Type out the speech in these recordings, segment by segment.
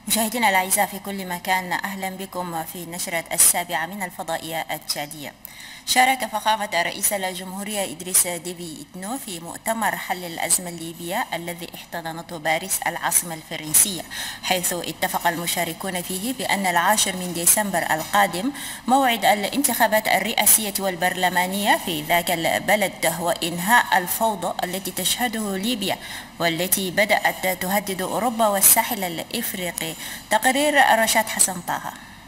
مشاهدينا الأعزاء في كل مكان، أهلا بكم في نشرة 7 من الفضائية التشادية. شارك فخامة رئيس الجمهورية إدريس ديبي إتنو في مؤتمر حل الأزمة الليبية الذي احتضنته باريس العاصمة الفرنسية، حيث اتفق المشاركون فيه بأن 10 من ديسمبر القادم موعد الانتخابات الرئاسية والبرلمانية في ذاك البلد، وإنهاء الفوضى التي تشهده ليبيا والتي بدأت تهدد أوروبا والساحل الإفريقي. تقرير رشاد حسن طه.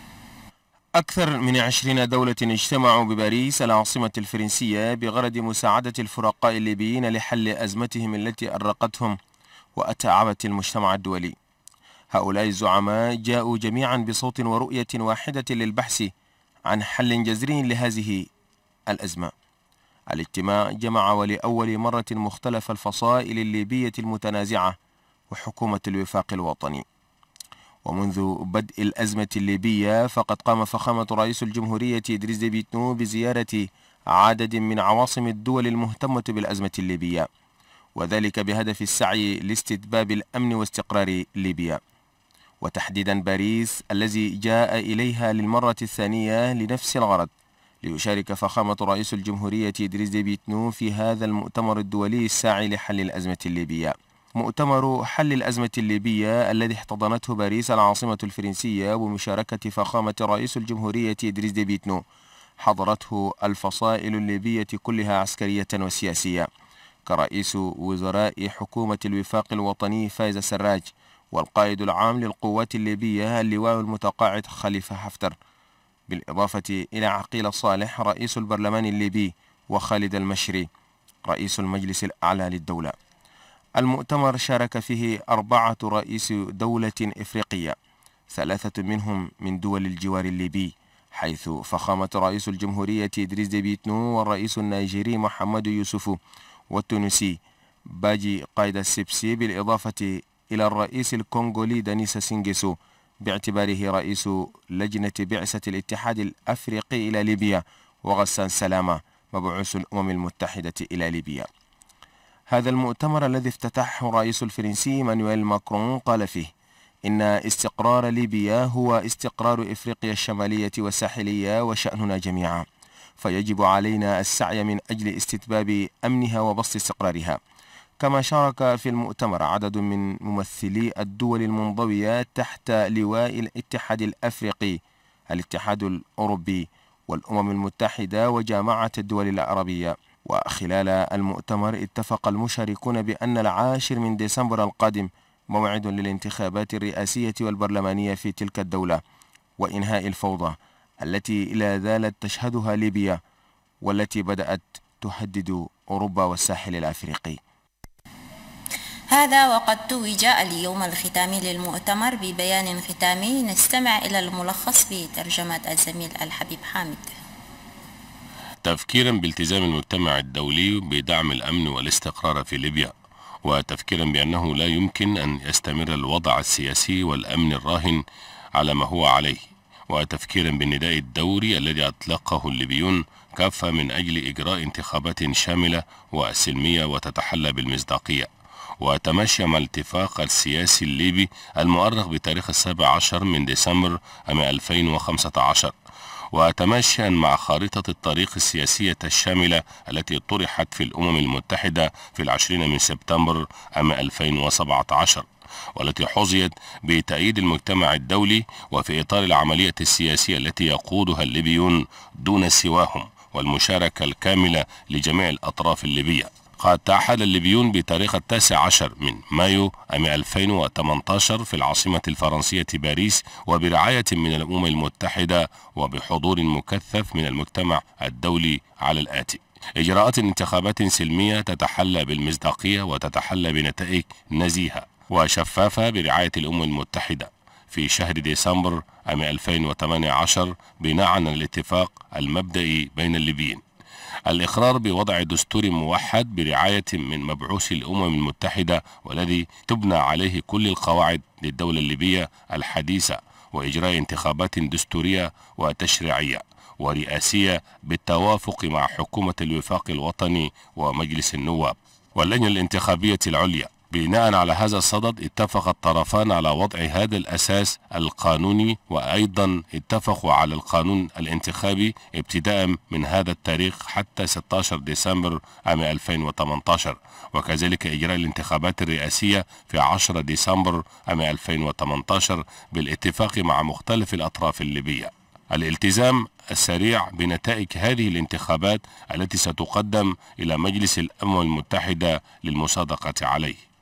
أكثر من 20 دولة اجتمعوا بباريس العاصمة الفرنسية بغرض مساعدة الفرقاء الليبيين لحل أزمتهم التي أرقتهم وأتعبت المجتمع الدولي. هؤلاء الزعماء جاءوا جميعا بصوت ورؤية واحدة للبحث عن حل جذري لهذه الأزمة. الاجتماع جمع ولأول مرة مختلف الفصائل الليبية المتنازعة وحكومة الوفاق الوطني. ومنذ بدء الأزمة الليبية فقد قام فخامة رئيس الجمهورية إدريس ديبي إتنو بزيارة عدد من عواصم الدول المهتمة بالأزمة الليبية، وذلك بهدف السعي لاستتباب الأمن واستقرار ليبيا، وتحديدا باريس الذي جاء إليها للمرة الثانية لنفس الغرض، ليشارك فخامة رئيس الجمهورية إدريس ديبي إتنو في هذا المؤتمر الدولي الساعي لحل الأزمة الليبية. مؤتمر حل الأزمة الليبية الذي احتضنته باريس العاصمة الفرنسية بمشاركة فخامة رئيس الجمهورية إدريس ديبي إتنو حضرته الفصائل الليبية كلها عسكرية وسياسية، كرئيس وزراء حكومة الوفاق الوطني فايز سراج، والقائد العام للقوات الليبية اللواء المتقاعد خليفة حفتر، بالإضافة إلى عقيل صالح رئيس البرلمان الليبي، وخالد المشري رئيس المجلس الأعلى للدولة. المؤتمر شارك فيه 4 رئيس دولة إفريقية، 3 منهم من دول الجوار الليبي، حيث فخامة رئيس الجمهورية إدريس ديبي إتنو والرئيس النيجيري محمد يوسف والتونسي باجي قايد السبسي، بالإضافة إلى الرئيس الكونغولي دانيس سينغيسو باعتباره رئيس لجنة بعثة الاتحاد الأفريقي إلى ليبيا، وغسان سلامة مبعوث الأمم المتحدة إلى ليبيا. هذا المؤتمر الذي افتتحه الرئيس الفرنسي مانويل ماكرون قال فيه إن استقرار ليبيا هو استقرار إفريقيا الشمالية والساحلية وشأننا جميعا، فيجب علينا السعي من أجل استتباب أمنها وبسط استقرارها. كما شارك في المؤتمر عدد من ممثلي الدول المنضوية تحت لواء الاتحاد الأفريقي، الاتحاد الأوروبي، والأمم المتحدة وجامعة الدول العربية. وخلال المؤتمر اتفق المشاركون بأن 10 من ديسمبر القادم موعد للانتخابات الرئاسية والبرلمانية في تلك الدولة، وإنهاء الفوضى التي لا زالت تشهدها ليبيا والتي بدأت تهدد أوروبا والساحل الأفريقي. هذا وقد توج اليوم الختامي للمؤتمر ببيان ختامي، نستمع إلى الملخص بترجمة الزميل الحبيب حامد. تفكيرا بالتزام المجتمع الدولي بدعم الأمن والاستقرار في ليبيا، وتفكيرا بأنه لا يمكن أن يستمر الوضع السياسي والأمن الراهن على ما هو عليه، وتفكيرا بالنداء الدوري الذي أطلقه الليبيون كافة من أجل إجراء انتخابات شاملة وسلمية وتتحلى بالمصداقية، وتماشى مع الاتفاق السياسي الليبي المؤرخ بتاريخ 17 من ديسمبر عام 2015، وتماشيا مع خارطة الطريق السياسية الشاملة التي طرحت في الأمم المتحدة في 20 من سبتمبر عام 2017، والتي حظيت بتأييد المجتمع الدولي، وفي إطار العملية السياسية التي يقودها الليبيون دون سواهم، والمشاركة الكاملة لجميع الأطراف الليبية. قد تعهد الليبيون بتاريخ 19 من مايو عام 2018 في العاصمة الفرنسية باريس، وبرعاية من الأمم المتحدة وبحضور مكثف من المجتمع الدولي، على الآتي: إجراءات انتخابات سلمية تتحلى بالمصداقية وتتحلى بنتائج نزيهة وشفافة برعاية الأمم المتحدة في شهر ديسمبر عام 2018 بناء على الاتفاق المبدئي بين الليبيين. الإقرار بوضع دستور موحد برعاية من مبعوث الأمم المتحدة، والذي تبنى عليه كل القواعد للدولة الليبية الحديثة، وإجراء انتخابات دستورية وتشريعية ورئاسية بالتوافق مع حكومة الوفاق الوطني ومجلس النواب واللجنة الانتخابية العليا، بناء على هذا الصدد اتفق الطرفان على وضع هذا الأساس القانوني، وأيضا اتفقوا على القانون الانتخابي ابتداء من هذا التاريخ حتى 16 ديسمبر عام 2018، وكذلك إجراء الانتخابات الرئاسية في 10 ديسمبر عام 2018 بالاتفاق مع مختلف الأطراف الليبية. الالتزام السريع بنتائج هذه الانتخابات التي ستقدم إلى مجلس الأمم المتحدة للمصادقة عليه.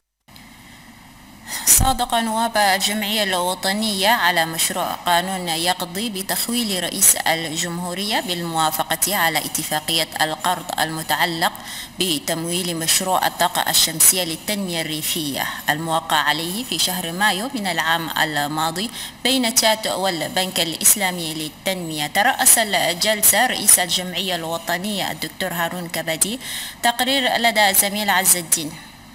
صادق نواب الجمعية الوطنية على مشروع قانون يقضي بتخويل رئيس الجمهورية بالموافقة على اتفاقية القرض المتعلق بتمويل مشروع الطاقة الشمسية للتنمية الريفية الموقع عليه في شهر مايو من العام الماضي بين تشاد والبنك الإسلامي للتنمية. ترأس الجلسة رئيس الجمعية الوطنية الدكتور هارون كبدي. تقرير لدى زميل عز الدين.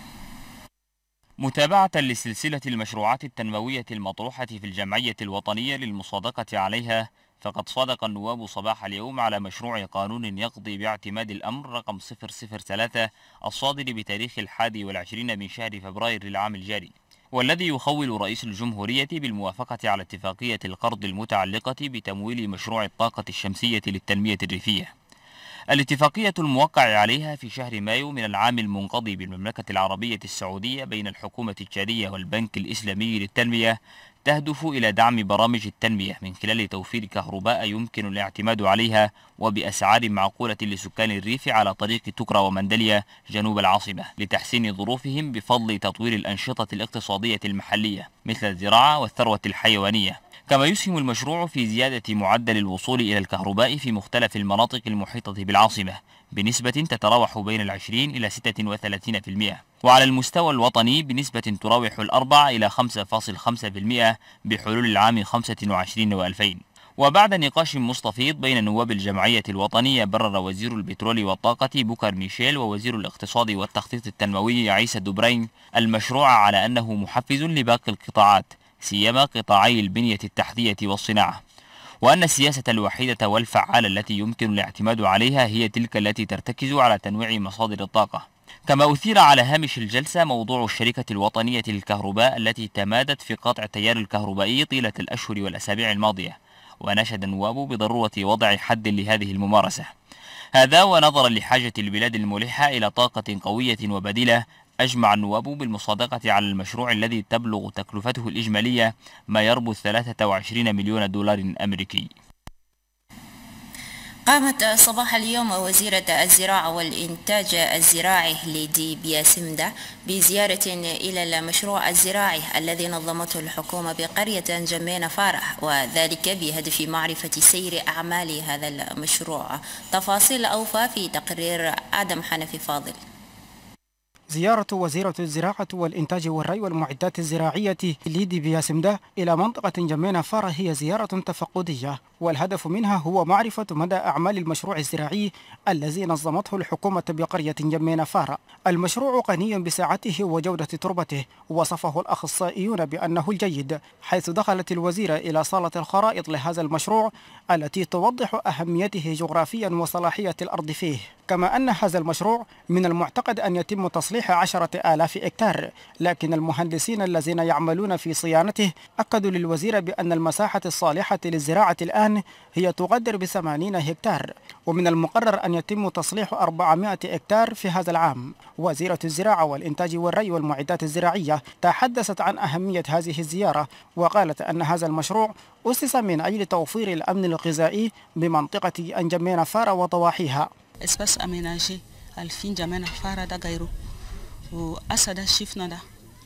متابعة لسلسلة المشروعات التنموية المطروحة في الجمعية الوطنية للمصادقة عليها، فقد صادق النواب صباح اليوم على مشروع قانون يقضي باعتماد الأمر رقم 003 الصادر بتاريخ 21 من شهر فبراير العام الجاري، والذي يخول رئيس الجمهورية بالموافقة على اتفاقية القرض المتعلقة بتمويل مشروع الطاقة الشمسية للتنمية الريفية. الاتفاقية الموقع عليها في شهر مايو من العام المنقضي بالمملكة العربية السعودية بين الحكومة التشادية والبنك الإسلامي للتنمية تهدف إلى دعم برامج التنمية من خلال توفير كهرباء يمكن الاعتماد عليها وبأسعار معقولة لسكان الريف على طريق تكرى ومندلية جنوب العاصمة، لتحسين ظروفهم بفضل تطوير الأنشطة الاقتصادية المحلية مثل الزراعة والثروة الحيوانية. كما يسهم المشروع في زيادة معدل الوصول إلى الكهرباء في مختلف المناطق المحيطة بالعاصمة بنسبة تتراوح بين 20 إلى 36%، وعلى المستوى الوطني بنسبة تراوح 4 إلى 5.5% بحلول العام 25 و2000. وبعد نقاش مستفيض بين نواب الجمعية الوطنية، برر وزير البترول والطاقة بوكر ميشيل ووزير الاقتصاد والتخطيط التنموي عيسى الدبرين المشروع على أنه محفز لباقي القطاعات سيما قطاعي البنية التحتية والصناعة، وأن السياسة الوحيدة والفعالة التي يمكن الاعتماد عليها هي تلك التي ترتكز على تنويع مصادر الطاقة. كما أثير على هامش الجلسة موضوع الشركة الوطنية للكهرباء التي تمادت في قطع التيار الكهربائي طيلة الأشهر والأسابيع الماضية، وناشد النواب بضرورة وضع حد لهذه الممارسة، هذا ونظرا لحاجة البلاد الملحة إلى طاقة قوية وبديلة. أجمع النواب بالمصادقة على المشروع الذي تبلغ تكلفته الإجمالية ما يربو 23 مليون دولار أمريكي. قامت صباح اليوم وزيرة الزراعة والإنتاج الزراعي ليدي بياسمدة بزيارة إلى المشروع الزراعي الذي نظمته الحكومة بقرية جمينة فارح، وذلك بهدف معرفة سير أعمال هذا المشروع. تفاصيل أوفى في تقرير آدم حنفي فاضل. زيارة وزيرة الزراعة والإنتاج والري والمعدات الزراعية ليدي بياسمدة إلى منطقة جمينة فارة هي زيارة تفقدية، والهدف منها هو معرفة مدى أعمال المشروع الزراعي الذي نظمته الحكومة بقرية جمينة فارة. المشروع غني بسعته وجودة تربته، وصفه الأخصائيون بأنه الجيد، حيث دخلت الوزيرة إلى صالة الخرائط لهذا المشروع التي توضح أهميته جغرافيا وصلاحية الأرض فيه. كما أن هذا المشروع من المعتقد أن يتم تصليح 10,000 إكتار، لكن المهندسين الذين يعملون في صيانته أكدوا للوزيرة بأن المساحة الصالحة للزراعة الآن هي تقدر ب80 هكتار، ومن المقرر أن يتم تصليح 400 إكتار في هذا العام. وزيرة الزراعة والإنتاج والري والمعدات الزراعية تحدثت عن أهمية هذه الزيارة، وقالت أن هذا المشروع أسس من أجل توفير الأمن الغذائي بمنطقة جمينة فارة وضواحيها. espace aménagé alfin jamana fara da gairo o asada shifna da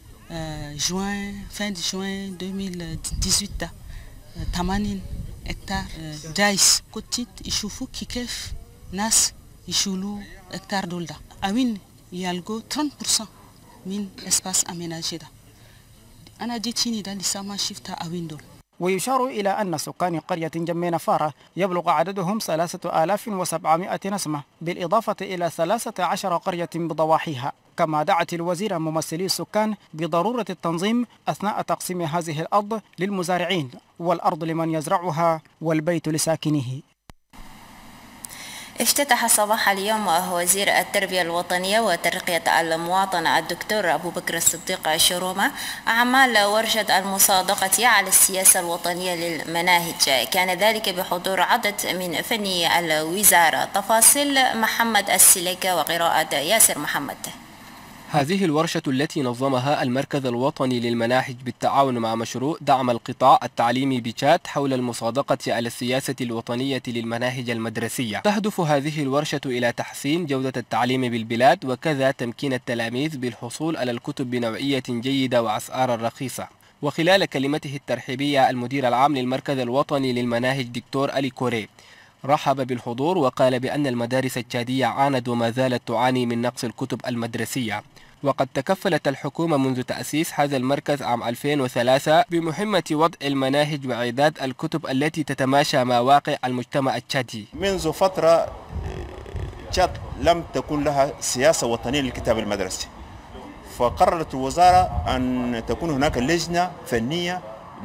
fin de juin 2018 80 hectares dais kotit ishufu kikef nas ishulu hectare dolda awin yalgo 30% min espace aménagé da ana jitini da lisama shifta awin dol. ويشار إلى أن سكان قرية جمينة فارة يبلغ عددهم 3700 نسمة، بالإضافة إلى 13 قرية بضواحيها. كما دعت الوزيرة ممثلي السكان بضرورة التنظيم أثناء تقسيم هذه الأرض للمزارعين، والأرض لمن يزرعها والبيت لساكنه. افتتح صباح اليوم وزير التربية الوطنية وترقية المواطنة الدكتور أبو بكر الصديق شرومة أعمال ورشة المصادقة على السياسة الوطنية للمناهج. كان ذلك بحضور عدد من فني الوزارة. تفاصيل محمد السليكة وقراءة ياسر محمد. هذه الورشة التي نظمها المركز الوطني للمناهج بالتعاون مع مشروع دعم القطاع التعليمي بتشاد حول المصادقة على السياسة الوطنية للمناهج المدرسية. تهدف هذه الورشة إلى تحسين جودة التعليم بالبلاد وكذا تمكين التلاميذ بالحصول على الكتب بنوعية جيدة وأسعار رخيصة. وخلال كلمته الترحيبية المدير العام للمركز الوطني للمناهج دكتور ألي كوري رحب بالحضور وقال بأن المدارس التشادية عانت وما زالت تعاني من نقص الكتب المدرسية. وقد تكفلت الحكومة منذ تأسيس هذا المركز عام 2003 بمهمة وضع المناهج وإعداد الكتب التي تتماشى مع واقع المجتمع التشادي. منذ فترة تشاد لم تكن لها سياسة وطنية للكتاب المدرسي، فقررت الوزارة أن تكون هناك لجنة فنية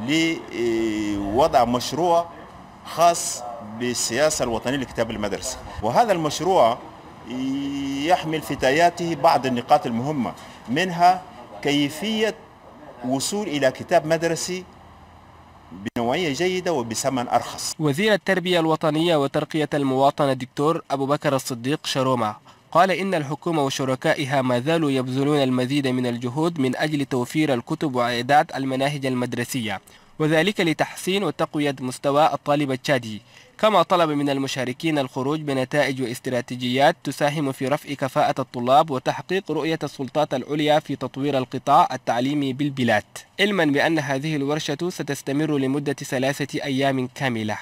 لوضع مشروع خاص بالسياسة الوطنية للكتاب المدرسي. وهذا المشروع يحمل في تاياته بعض النقاط المهمة، منها كيفية وصول إلى كتاب مدرسي بنوعية جيدة وبثمن أرخص. وزير التربية الوطنية وترقية المواطنة الدكتور أبو بكر الصديق شرومة قال إن الحكومة وشركائها ما زالوا يبذلون المزيد من الجهود من أجل توفير الكتب وإعداد المناهج المدرسية، وذلك لتحسين وتقوية مستوى الطالب التشادي. كما طلب من المشاركين الخروج بنتائج واستراتيجيات تساهم في رفع كفاءة الطلاب وتحقيق رؤية السلطات العليا في تطوير القطاع التعليمي بالبلاد، علما بأن هذه الورشة ستستمر لمدة 3 أيام كاملة.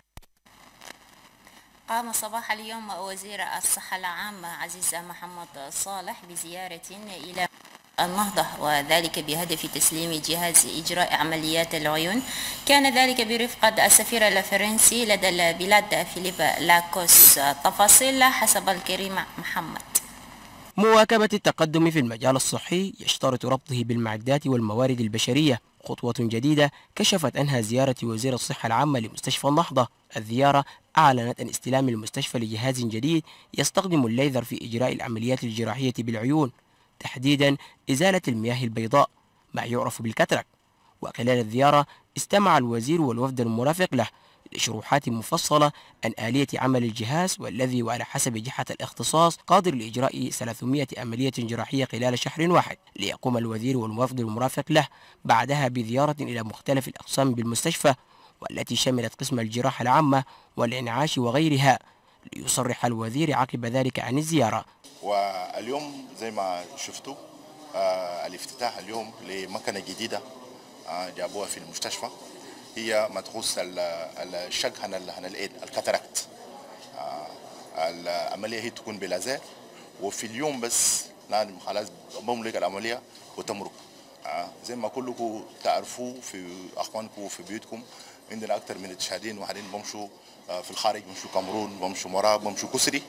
قام صباح اليوم وزير الصحة العامة عزيز محمد صالح بزيارة إلى النهضة، وذلك بهدف تسليم جهاز إجراء عمليات العيون. كان ذلك برفقة السفير الفرنسي لدى البلاد فيليب لاكوس. تفاصيل حسب الكريم محمد. مواكبة التقدم في المجال الصحي يشترط ربطه بالمعدات والموارد البشرية، خطوة جديدة كشفت عنها زيارة وزير الصحة العامة لمستشفى النهضة. الزيارة أعلنت عن استلام المستشفى لجهاز جديد يستخدم الليزر في إجراء العمليات الجراحية بالعيون، تحديدا إزالة المياه البيضاء ما يعرف بالكاتراك. وخلال الزيارة استمع الوزير والوفد المرافق له لشروحات مفصلة عن آلية عمل الجهاز، والذي وعلى حسب جهة الاختصاص قادر لإجراء 300 عملية جراحية خلال شهر واحد. ليقوم الوزير والوفد المرافق له بعدها بزيارة إلى مختلف الأقسام بالمستشفى، والتي شملت قسم الجراحة العامة والإنعاش وغيرها، ليصرح الوزير عقب ذلك عن الزيارة. واليوم زي ما شفتوا الافتتاح اليوم لمكنة جديدة جابوها في المستشفى، هي ما تخص الشق عن الإيد الكاتاراكت. العملية هي تكون بلازر، وفي اليوم بس خلاص بملك العملية وتمرق. زي ما كلكم تعرفوا في أخوانكم وفي بيوتكم، عندنا أكثر من تشادين وحدين بمشوا في الخارج، بمشوا كامرون، بمشوا مراب، بمشوا كسري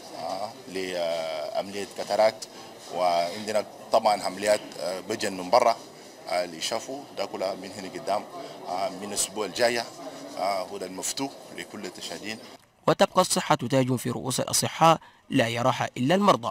لعملية كاتاراكت. وعندنا طبعا عمليات بجن من برا اللي شافوا ده كلها من هنا قدام. من الأسبوع الجاية هو المفتوح لكل التشادين. وتبقى الصحة تاج في رؤوس الأصحاء لا يراها إلا المرضى.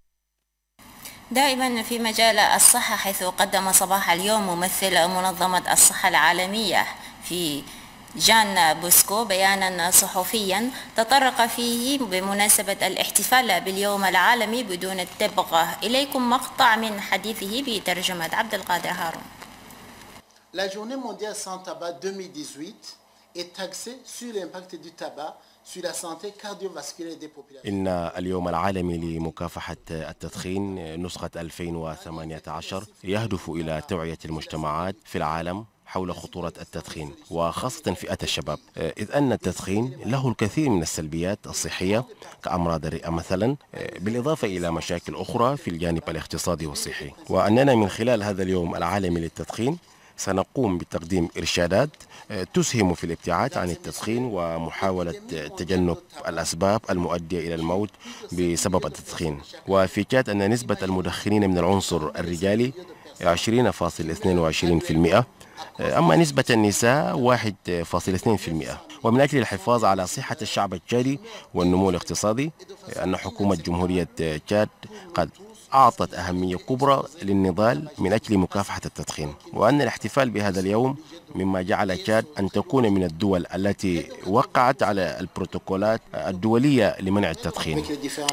دائما في مجال الصحة، حيث قدم صباح اليوم ممثل منظمة الصحة العالمية في جان بوسكو بيانا صحفيا تطرق فيه بمناسبة الاحتفال باليوم العالمي بدون التبغ. إليكم مقطع من حديثه بترجمة عبد القادر هارون. La journée mondiale sans tabac 2018 est axée sur l'impact du tabac sur la santé cardiovasculaire des populations. إن اليوم العالمي لمكافحة التدخين نسخة 2018 يهدف إلى توعية المجتمعات في العالم حول خطورة التدخين، وخاصة فئة الشباب، إذ أن التدخين له الكثير من السلبيات الصحية كأمراض الرئة مثلا، بالإضافة إلى مشاكل أخرى في الجانب الاقتصادي والصحي. وأننا من خلال هذا اليوم العالمي للتدخين سنقوم بتقديم إرشادات تسهم في الابتعاد عن التدخين ومحاولة تجنب الأسباب المؤدية إلى الموت بسبب التدخين. وفي تشاد أن نسبة المدخنين من العنصر الرجالي 20.22%، أما نسبة النساء 1.2%. ومن أجل الحفاظ على صحة الشعب التشادي والنمو الاقتصادي، أن حكومة جمهورية تشاد قد أعطت أهمية كبرى للنضال من أجل مكافحة التدخين، وأن الاحتفال بهذا اليوم مما جعل تشاد أن تكون من الدول التي وقعت على البروتوكولات الدولية لمنع التدخين.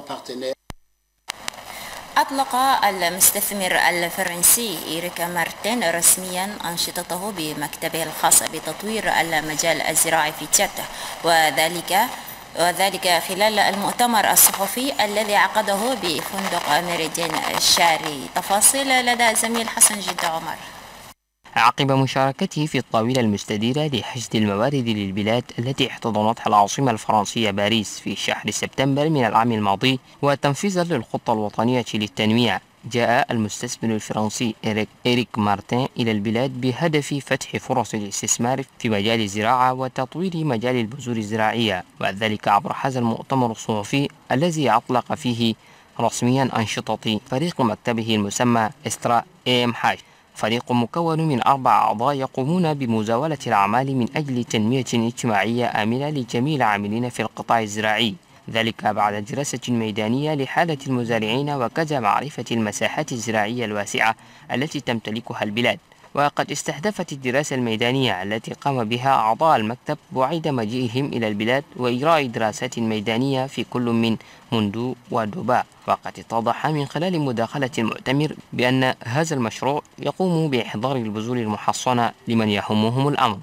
أطلق المستثمر الفرنسي إيريك مارتين رسميا أنشطته بمكتبه الخاص بتطوير المجال الزراعي في تشاد، وذلك خلال المؤتمر الصحفي الذي عقده بفندق ميريدين الشاري. تفاصيل لدى زميل حسن جد عمر. عقب مشاركته في الطاولة المستديرة لحشد الموارد للبلاد التي احتضنتها العاصمة الفرنسية باريس في شهر سبتمبر من العام الماضي وتنفيذا للخطة الوطنية للتنمية، جاء المستثمر الفرنسي إيريك مارتين إلى البلاد بهدف فتح فرص الاستثمار في مجال الزراعة وتطوير مجال البذور الزراعية، وذلك عبر هذا المؤتمر الصحفي الذي أطلق فيه رسميا أنشطة فريق مكتبه المسمى إسترا AMH، فريق مكون من 4 أعضاء يقومون بمزاولة الأعمال من أجل تنمية اجتماعية آمنة لجميع العاملين في القطاع الزراعي، ذلك بعد دراسة ميدانية لحالة المزارعين وكذا معرفة المساحات الزراعية الواسعة التي تمتلكها البلاد. وقد استهدفت الدراسة الميدانية التي قام بها أعضاء المكتب بعد مجيئهم إلى البلاد وإجراء دراسات ميدانية في كل من موندو ودوبا. وقد اتضح من خلال مداخلة المؤتمر بأن هذا المشروع يقوم بإحضار البذور المحصنة لمن يهمهم الأمر.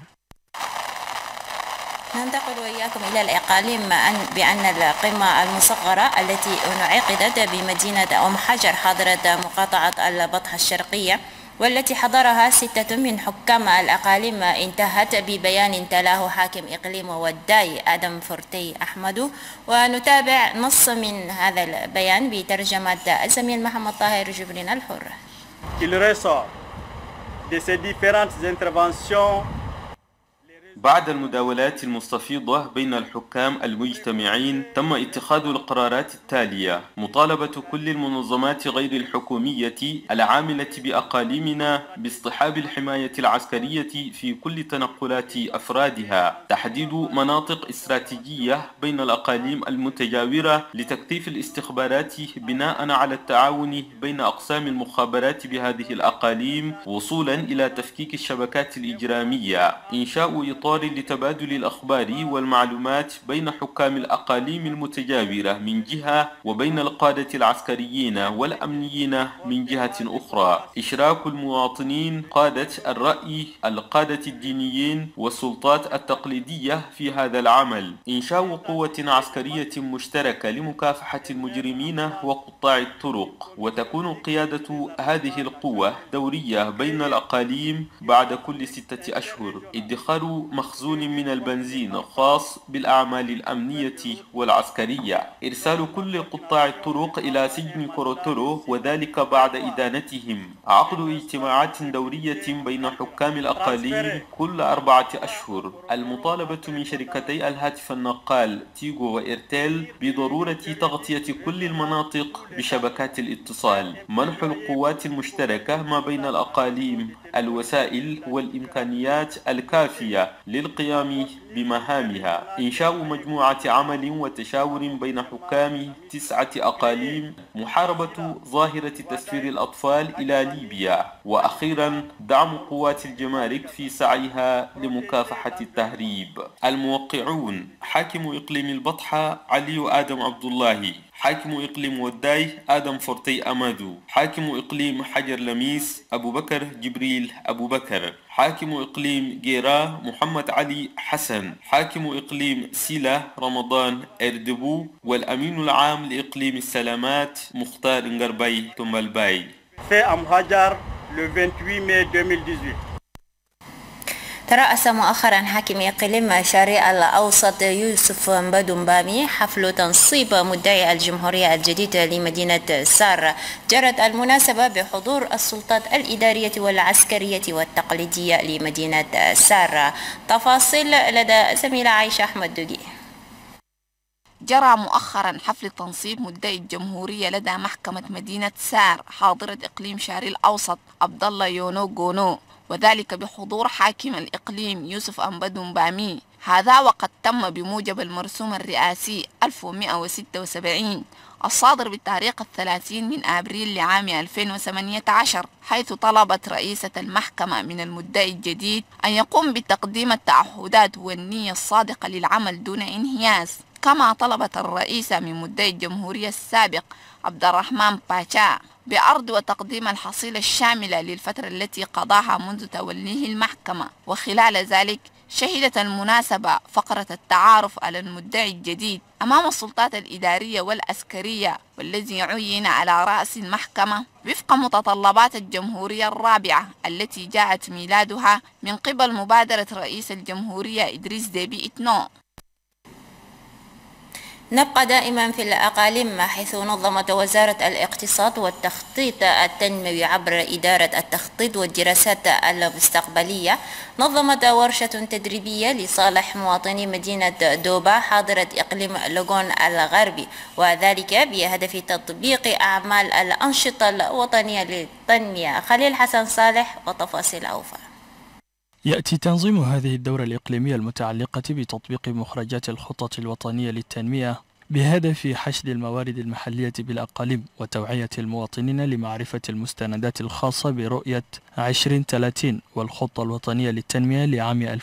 ننتقل وإياكم إلى الإقاليم بأن القمة المصغرة التي انعقدت بمدينة أم حجر حاضرة مقاطعة البطحة الشرقية والتي حضرها 6 من حكام الأقاليم انتهت ببيان تلاه حاكم إقليم وداي آدم فورتي أحمد، ونتابع نص من هذا البيان بترجمة الزميل محمد طاهر جبرين الحر. بعد المداولات المستفيضة بين الحكام المجتمعين تم اتخاذ القرارات التالية: مطالبة كل المنظمات غير الحكومية العاملة بأقاليمنا باصطحاب الحماية العسكرية في كل تنقلات أفرادها، تحديد مناطق استراتيجية بين الأقاليم المتجاورة لتكثيف الاستخبارات بناء على التعاون بين أقسام المخابرات بهذه الأقاليم وصولا إلى تفكيك الشبكات الإجرامية، إنشاء إطار لتبادل الأخبار والمعلومات بين حكام الأقاليم المتجاورة من جهة وبين القادة العسكريين والأمنيين من جهة أخرى، إشراك المواطنين، قادة الرأي، القادة الدينيين والسلطات التقليدية في هذا العمل، إنشاء قوة عسكرية مشتركة لمكافحة المجرمين وقطاع الطرق، وتكون قيادة هذه القوة دورية بين الأقاليم بعد كل 6 أشهر، ادخار مخزون من البنزين خاص بالأعمال الأمنية والعسكرية، إرسال كل قطاع الطرق إلى سجن كوروتورو وذلك بعد إدانتهم، عقد اجتماعات دورية بين حكام الأقاليم كل 4 أشهر، المطالبة من شركتي الهاتف النقال تيغو وإيرتيل بضرورة تغطية كل المناطق بشبكات الاتصال، منح القوات المشتركة ما بين الأقاليم الوسائل والإمكانيات الكافية للقيام بمهامها، إنشاء مجموعة عمل وتشاور بين حكام 9 أقاليم، محاربة ظاهرة تسفير الأطفال إلى ليبيا، وأخيرا دعم قوات الجمارك في سعيها لمكافحة التهريب. الموقعون: حاكم إقليم البطحة علي آدم عبد الله، حاكم إقليم وداي آدم فورتي أمادو، حاكم إقليم حجر لميس أبو بكر جبريل أبو بكر، حاكم إقليم جيرا محمد علي حسن، حاكم إقليم سيلا رمضان إردبو، والأمين العام لإقليم السلامات مختار نغرباي تمالباي. في أم حجر le 28 mai 2018. ترأس مؤخرا حاكم إقليم شرق الأوسط يوسف مبادومبامي حفل تنصيب مدعي الجمهورية الجديد لمدينة سار. جرت المناسبة بحضور السلطات الإدارية والعسكرية والتقليدية لمدينة سار. تفاصيل لدى زميلة عائشة أحمد دوغي. جرى مؤخرا حفل تنصيب مدعي الجمهورية لدى محكمة مدينة سار حاضرة إقليم شرق الأوسط عبد الله يونو غونو، وذلك بحضور حاكم الإقليم يوسف أمبدو بامي. هذا وقد تم بموجب المرسوم الرئاسي 1176 الصادر بالتاريخ 30 من أبريل لعام 2018، حيث طلبت رئيسة المحكمة من المدعي الجديد أن يقوم بتقديم التعهدات والنية الصادقة للعمل دون انهياز. كما طلبت الرئيسة من مدعي الجمهورية السابق عبد الرحمن باشا بعرض وتقديم الحصيلة الشاملة للفترة التي قضاها منذ توليه المحكمة. وخلال ذلك شهدت المناسبة فقرة التعارف على المدعي الجديد أمام السلطات الإدارية والعسكرية، والذي عين على رأس المحكمة وفق متطلبات الجمهورية الرابعة التي جاءت ميلادها من قبل مبادرة رئيس الجمهورية إدريس ديبي إتنو. نبقى دائما في الأقاليم، حيث نظمت وزارة الاقتصاد والتخطيط التنموي عبر إدارة التخطيط والدراسات المستقبلية نظمت ورشة تدريبية لصالح مواطني مدينة دوبا حاضرة إقليم لوغون الغربي، وذلك بهدف تطبيق أعمال الأنشطة الوطنية للتنمية. خليل حسن صالح وتفاصيل أوفى. يأتي تنظيم هذه الدورة الإقليمية المتعلقة بتطبيق مخرجات الخطط الوطنية للتنمية بهدف حشد الموارد المحلية بالأقاليم وتوعية المواطنين لمعرفة المستندات الخاصة برؤية 2030 والخطة الوطنية للتنمية لعام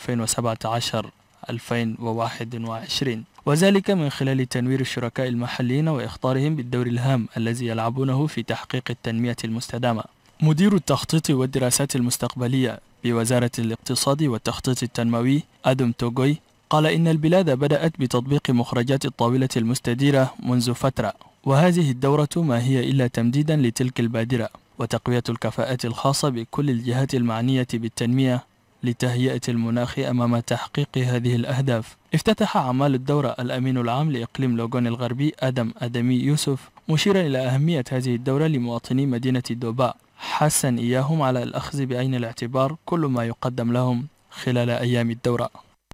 2017-2021، وذلك من خلال تنوير الشركاء المحليين وإخطارهم بالدور الهام الذي يلعبونه في تحقيق التنمية المستدامة. مدير التخطيط والدراسات المستقبلية بوزارة الاقتصاد والتخطيط التنموي آدم توغوي قال إن البلاد بدأت بتطبيق مخرجات الطاولة المستديرة منذ فترة، وهذه الدورة ما هي إلا تمديدا لتلك البادرة وتقوية الكفاءات الخاصة بكل الجهات المعنية بالتنمية لتهيئة المناخ أمام تحقيق هذه الأهداف. افتتح أعمال الدورة الأمين العام لإقليم لوغون الغربي آدمي يوسف مشيرا إلى أهمية هذه الدورة لمواطني مدينة دوبا، حثا إياهم على الأخذ بعين الاعتبار كل ما يقدم لهم خلال أيام الدورة.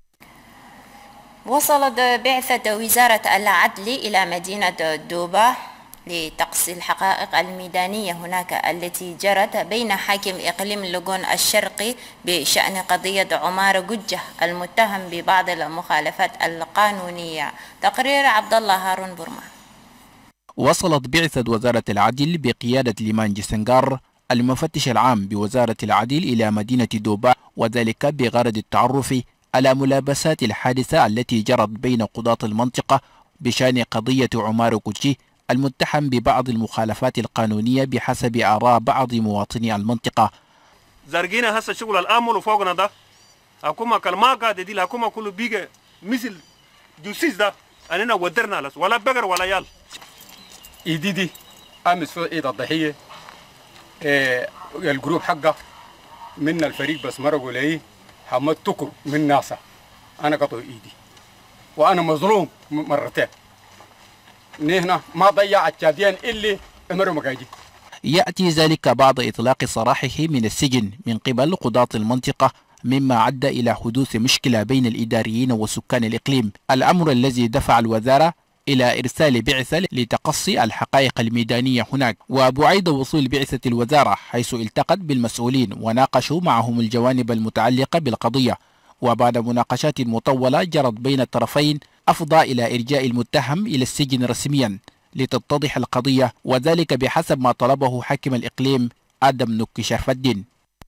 وصلت بعثة وزارة العدل إلى مدينة دوبا لتقصي الحقائق الميدانية هناك التي جرت بين حاكم إقليم لوغون الشرقي بشأن قضية عمار جوجة المتهم ببعض المخالفات القانونية. تقرير عبد الله هارون برما. وصلت بعثة وزارة العدل بقيادة ليمان جسنغار المفتش العام بوزارة العدل إلى مدينة دوبا، وذلك بغرض التعرف على ملابسات الحادثة التي جرت بين قضاة المنطقة بشأن قضية عمار جوجي المتهم ببعض المخالفات القانونية بحسب آراء بعض مواطني المنطقة. زرقينا هسه شغل الآمل وفوقنا ده حكومة كلمة قاعدة دي الحكومة كله بيجي مثل جوسيس ده أننا ودرنا لس ولا بقر ولا يال إيدي دي أمس في إيد الضحية الجروب حقه من الفريق بس مرقوا لي حمد تكر من ناسا أنا قطع إيدي وأنا مظلوم مرتين نهنا ما ضيع الشاديان اللي امروا مكاجي. يأتي ذلك بعد إطلاق سراحه من السجن من قبل قضاة المنطقة، مما عد إلى حدوث مشكلة بين الإداريين وسكان الإقليم، الأمر الذي دفع الوزارة إلى إرسال بعثة لتقصي الحقائق الميدانية هناك. وبعيد وصول بعثة الوزارة حيث التقت بالمسؤولين وناقشوا معهم الجوانب المتعلقة بالقضية، وبعد مناقشات مطولة جرت بين الطرفين أفضى إلى إرجاء المتهم إلى السجن رسميا لتتضح القضية، وذلك بحسب ما طلبه حاكم الإقليم آدم نوكي شرف الدين.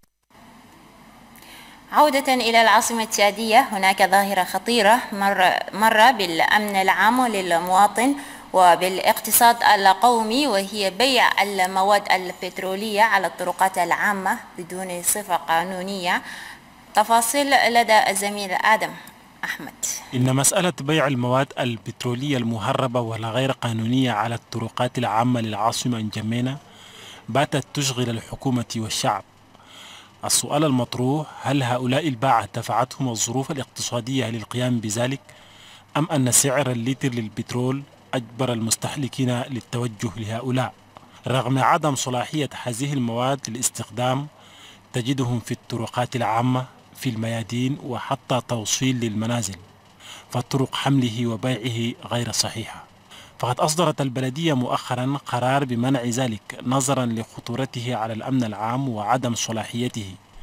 عودة إلى العاصمة التشادية، هناك ظاهرة خطيرة مر بالأمن العام للمواطن وبالاقتصاد القومي، وهي بيع المواد البترولية على الطرقات العامة بدون صفة قانونية. تفاصيل لدى الزميل آدم أحمد. إن مسألة بيع المواد البترولية المهربة ولا غير قانونية على الطرقات العامة للعاصمة نجمينا باتت تشغل الحكومة والشعب. السؤال المطروح: هل هؤلاء الباعة دفعتهم الظروف الاقتصادية للقيام بذلك، أم أن سعر اللتر للبترول أجبر المستهلكين للتوجه لهؤلاء؟ رغم عدم صلاحية هذه المواد للاستخدام تجدهم في الطرقات العامة في الميادين وحتى توصيل للمنازل، فطرق حمله وبيعه غير صحيحة. فقد أصدرت البلدية مؤخرا قرار بمنع ذلك نظرا لخطورته على الأمن العام وعدم صلاحيته،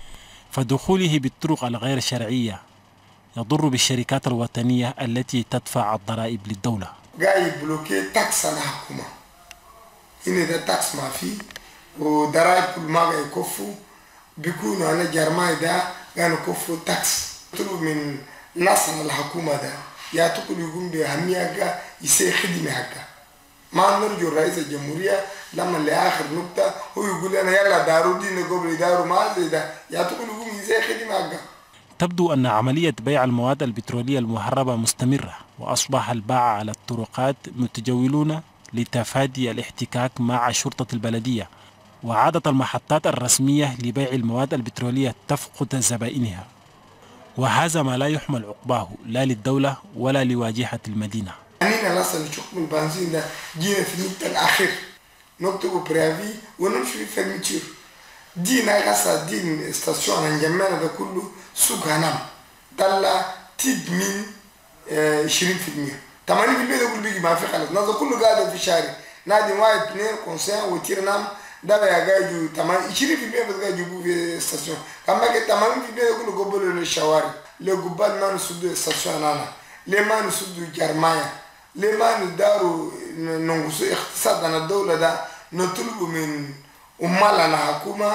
فدخوله بالطرق الغير شرعية يضر بالشركات الوطنية التي تدفع الضرائب للدولة. قاعد بلوكي تاكس على الحكومة، هنا ده تاكس ما فيه وضرائب كل ما قاعد يكفوا بيكونوا على جرماي ده قاعد يكفوا تاكس. طلبوا من ناس على الحكومة ده يا تقول يقوم بأهمية يسي خدمة حقا. ما نرجو رئيس الجمهورية لما لآخر نقطة هو يقول لنا يلا دارو دين قبل دارو ما زي ده يا تقول يقوم يسي خدمة حقا. تبدو أن عملية بيع المواد البترولية المهربة مستمرة، وأصبح الباعة على الطرقات متجولون لتفادي الاحتكاك مع شرطة البلدية، وعادت المحطات الرسمية لبيع المواد البترولية تفقد زبائنها، وهذا ما لا يحمل عقباه لا للدولة ولا لواجهة المدينة. أنا نصل شكم البنزين ده جينا في النقطة الأخير نكتب بريافي ونمشي في المتير دينا غاسا دين استاسيون هنجمعنا ده كله سوق هنام طلع تيد من 20%. 80% ده كله بيجي ما في خلاص ناس كله قاعد في الشارع نادي واحد اثنين كونسير وتير نام ده بقى قاعد يجوا 20% بس قاعد يجوا في استاسيون كم بقى 80% ده كله قبلوا للشوارع لقبال ما نسدوا استاسيون أنا ليه ما نسدوا جرمايا ليه ما نداروا ننقصوا اقتصادنا الدولة ده نطلبوا من أمالنا حكومة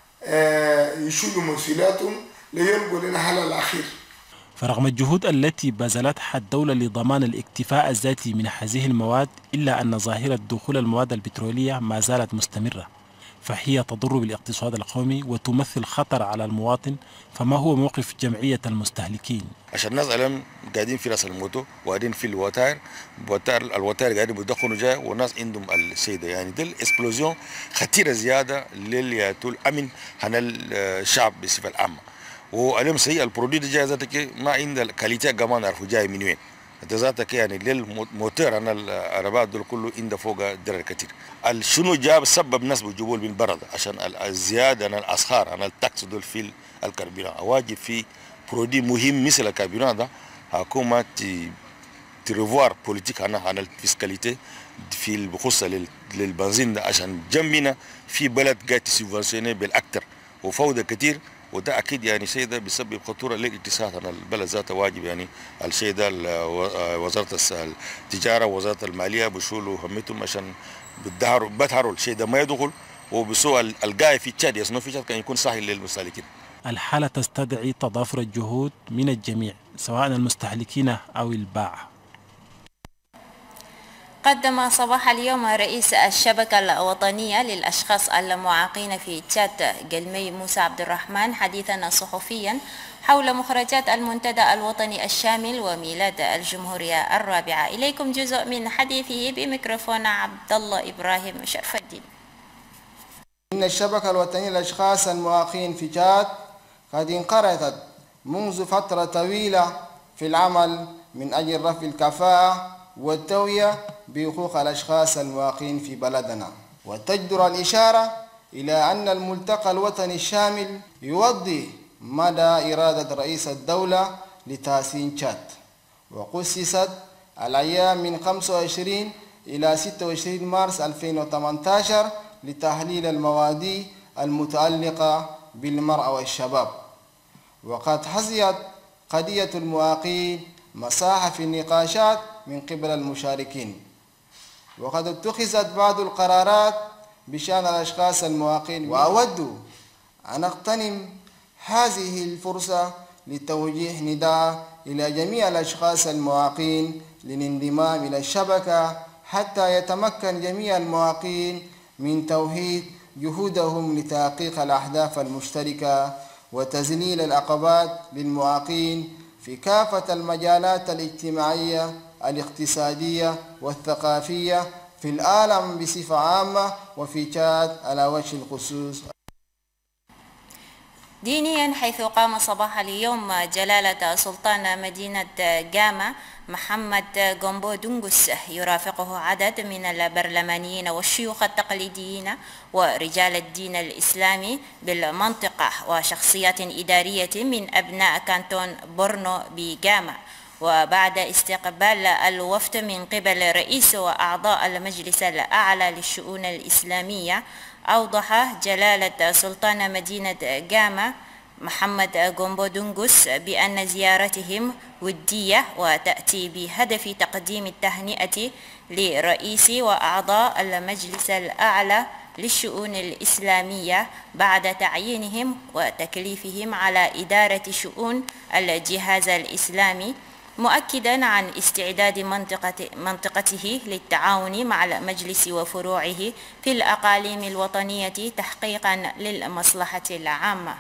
يشيلوا مسؤولياتهم ليلقوا لنا حل الأخير. فرغم الجهود التي بذلتها الدولة لضمان الاكتفاء الذاتي من هذه المواد، إلا أن ظاهرة دخول المواد البترولية ما زالت مستمرة، فهي تضر بالاقتصاد القومي وتمثل خطر على المواطن. فما هو موقف جمعية المستهلكين؟ عشان الناس الآن قاعدين في راس الموتو وقاعدين في الوتائر قاعدين بيدخنوا جاي والناس عندهم السيدة، يعني دي الإكسبلوزيون خطيرة زيادة للأمن عن الشعب بصفة عامة. واليوم سيء البرودكت جاي ذاتك ما عند الكاليتي كمان عرفوا جاي من وين. ذاتك يعني للموتور عن العربات دول كله عنده فوق درجة كتير. شنو جاب سبب ناس بجبول من برد عشان الزيادة عن الأسعار عن التاكس دول في الكربيران. واجب في برودكت مهم مثل الكربيران ده حكومة تريفوار بوليتيك عن الفيسكاليتي في البخصوص للبنزين ده عشان جنبنا في بلد قاعد تسيفونسيوني بالأكتر وفوضى كتير، وده اكيد يعني شيء ده بيسبب خطوره للاقتصاد عن البلد ذاته. واجب يعني الشيء ده وزاره التجاره ووزاره الماليه بيشولوا همتهم عشان بيظهروا الشيء ده ما يدخل، وبسوء القاي في تشاد يسنو في تشاد كان يكون سهل للمستهلكين. الحالة تستدعي تضافر الجهود من الجميع سواء المستهلكين أو الباعة. قدم صباح اليوم رئيس الشبكة الوطنية للأشخاص المعاقين في تشاد قلمي موسى عبد الرحمن حديثا صحفيا حول مخرجات المنتدى الوطني الشامل وميلاد الجمهورية الرابعة. إليكم جزء من حديثه بميكروفون عبد الله إبراهيم شرف الدين. إن الشبكة الوطنية للأشخاص المعاقين في تشاد قد انقرضت منذ فترة طويلة في العمل من أجل رفع الكفاءة والتوعية بحقوق الأشخاص المعاقين في بلدنا، وتجدر الإشارة إلى أن الملتقى الوطني الشامل يوضح مدى إرادة رئيس الدولة لتحسين تشاد، وخصصت الأيام من 25 إلى 26 مارس 2018 لتحليل المواضيع المتعلقة بالمرأة والشباب. وقد حظيت قضية المعاقين مساحة في النقاشات من قبل المشاركين، وقد اتخذت بعض القرارات بشأن الأشخاص المعاقين. وأود أن أغتنم هذه الفرصة لتوجيه نداء إلى جميع الأشخاص المعاقين للانضمام إلى الشبكة حتى يتمكن جميع المعاقين من توحيد جهودهم لتحقيق الأهداف المشتركة وتذليل العقبات للمعاقين في كافة المجالات الاجتماعية الاقتصادية والثقافية في العالم بصفة عامة وفي تشاد على وجه الخصوص. دينيا، حيث قام صباح اليوم جلالة سلطان مدينة جاما محمد جومبو دونغوس يرافقه عدد من البرلمانيين والشيوخ التقليديين ورجال الدين الإسلامي بالمنطقة وشخصيات إدارية من أبناء كانتون بورنو بجاما. وبعد استقبال الوفد من قبل رئيس وأعضاء المجلس الأعلى للشؤون الإسلامية، أوضح جلالة سلطان مدينة جاما محمد جومبو دونغوس بأن زيارتهم ودية وتأتي بهدف تقديم التهنئة لرئيس وأعضاء المجلس الأعلى للشؤون الإسلامية بعد تعيينهم وتكليفهم على إدارة شؤون الجهاز الإسلامي، مؤكدا عن استعداد منطقته للتعاون مع المجلس وفروعه في الأقاليم الوطنية تحقيقا للمصلحة العامة.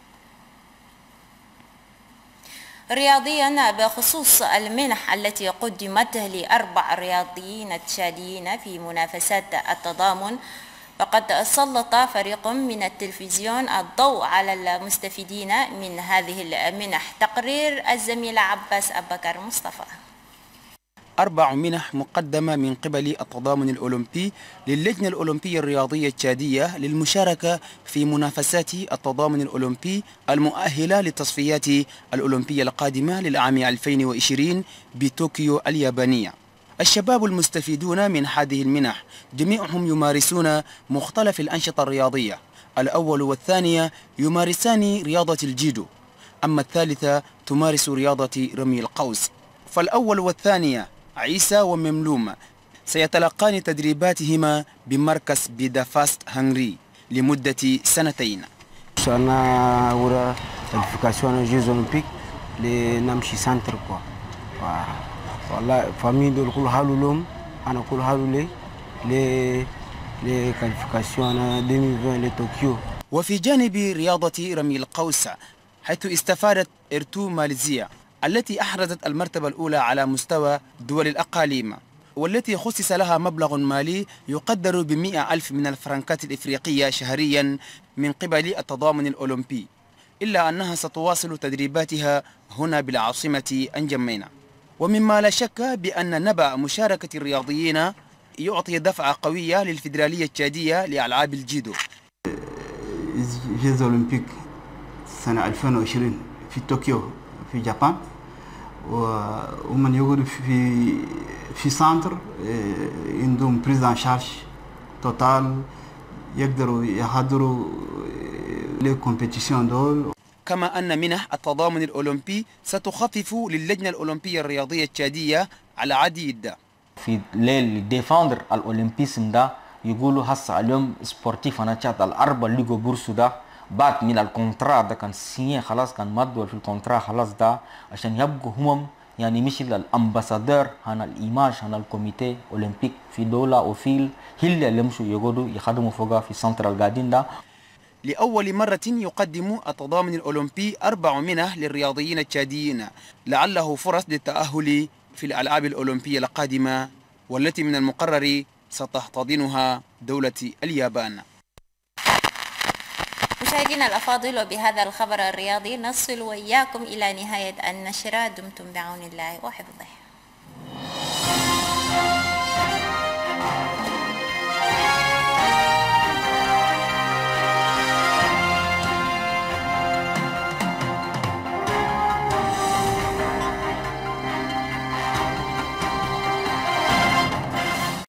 رياضيا بخصوص المنح التي قدمت ل4 رياضيين تشاديين في منافسات التضامن، فقد سلط فريق من التلفزيون الضوء على المستفيدين من هذه المنح. تقرير الزميل عباس أبكر مصطفى. 4 منح مقدمة من قبل التضامن الأولمبي للجنة الأولمبية الرياضية التشادية للمشاركة في منافسات التضامن الأولمبي المؤهلة للتصفيات الأولمبية القادمة للعام 2020 بطوكيو اليابانية. الشباب المستفيدون من هذه المنح جميعهم يمارسون مختلف الأنشطة الرياضية. الأول والثانية يمارسان رياضة الجيدو، أما الثالثة تمارس رياضة رمي القوس. فالأول والثانية عيسى ومملوم سيتلقان تدريباتهما بمركز بيدافاست هنغري لمدة 2 سنين. أنا ورا كاليفيكاسيون جيز أولمبيك لنمشي سنتر كوا. والله فامي دول كل حالو لهم أنا كل حالو لي كاليفيكاسيون 2020 لطوكيو. وفي جانب رياضة رمي القوس حيث استفادت إرتو ماليزيا التي أحرزت المرتبة الأولى على مستوى دول الأقاليم، والتي خصص لها مبلغ مالي يقدر ب100,000 من الفرنكات الإفريقية شهريا من قبل التضامن الأولمبي، إلا أنها ستواصل تدريباتها هنا بالعاصمة أنجمينا. ومما لا شك بأن نبأ مشاركة الرياضيين يعطي دفعة قوية للفيدرالية التشادية لألعاب الجيدو. جيز أولمبيك سنة 2020 في طوكيو في اليابان، ومن يقول في سنتر عندهم بريزان شارج توتال يقدروا يحضروا لي كومبيتيشن دول. كما أن منح التضامن الأولمبي ستخفف للجنة الأولمبية الرياضية التشادية على عديد. في ليل ديفاندر الأولمبيسم ده يقولوا هسه اليوم سبورتيف أنا شات الأربع ليجو بورسو ده بعد من الكونترا ده كان سينيه خلاص، كان مدول في الكونترا خلاص ده عشان يبقوا هم يعني مش الامباسادور هنا الايماج هنا الكوميتي اولمبيك في دوله وفي هي اللي يمشوا يقعدوا يخدموا فوقها في سنترال جاردين ده. لأول مرة يقدم التضامن الأولمبي 4 منح للرياضيين التشاديين لعله فرص للتأهل في الألعاب الأولمبية القادمة والتي من المقرر ستحتضنها دولة اليابان. مشاهدينا الأفاضل، وبهذا الخبر الرياضي نصل وإياكم إلى نهاية النشرة. دمتم بعون الله وحفظه.